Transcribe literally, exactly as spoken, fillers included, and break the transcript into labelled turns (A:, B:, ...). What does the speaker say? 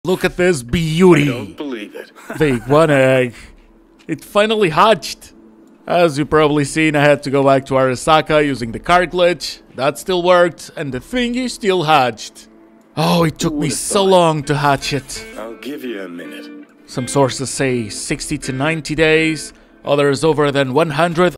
A: Look at this beauty.
B: I don't believe it.
A: The iguana egg. It finally hatched. As you probably seen, I had to go back to Arasaka using the car glitch. That still worked, and the thingy still hatched. Oh, it took me so long to hatch it.
B: I'll give you a minute.
A: Some sources say sixty to ninety days, others over than one hundred.